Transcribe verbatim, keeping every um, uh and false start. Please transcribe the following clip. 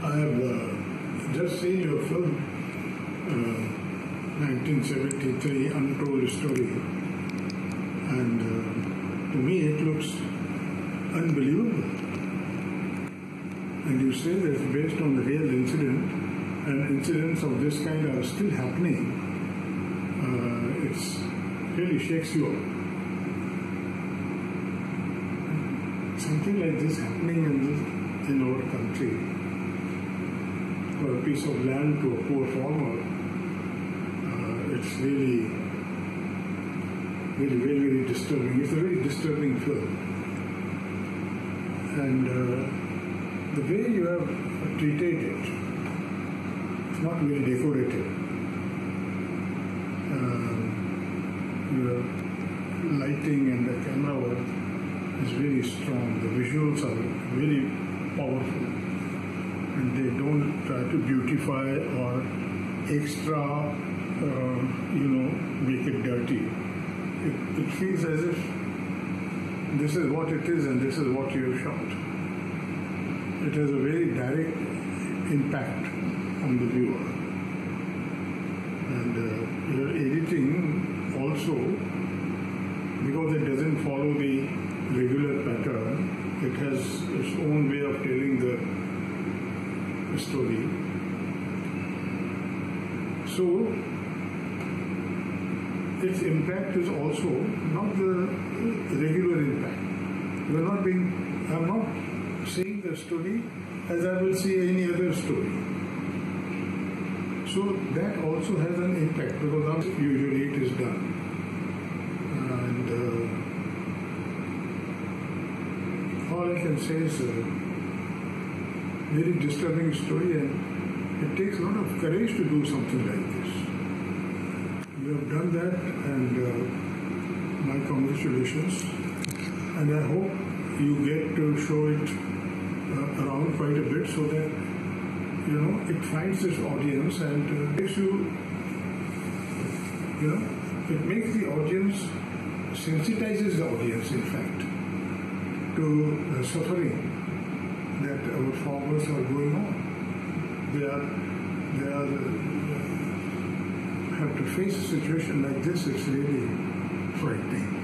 I have uh, just seen your film, uh, nineteen seventy-three, Untold Story, and uh, to me it looks unbelievable. And you say that it's based on the real incident, and incidents of this kind are still happening. Uh, it's really shakes you up. Something like this happening in, this, in our country, for a piece of land to a poor farmer, uh, it's really, really, very, very disturbing. It's a very disturbing film. And uh, the way you have treated it, it's not very decorative. Uh, your lighting and the camera work is very strong. The visuals are very powerful, and they don't try to beautify or extra, uh, you know, make it dirty. It, it feels as if this is what it is and this is what you have shot. It has a very direct impact on the viewer. And uh, your editing also, because it doesn't follow the regular pattern, it has its own way of telling the, the story. So, its impact is also not the regular impact. You are not being, I am not seeing the story as I will see any other story. So that also has an impact, because how usually it is done. And uh, all I can say is a very disturbing story, and it takes a lot of courage to do something like this. You have done that, and uh, my congratulations. And I hope you get to show it uh, around quite a bit, so that you know it finds this audience and uh, makes you, you know, it makes the audience, sensitizes the audience, in fact, to the suffering that our farmers are going on. They are, they are, uh, have to face a situation like this. It's really frightening.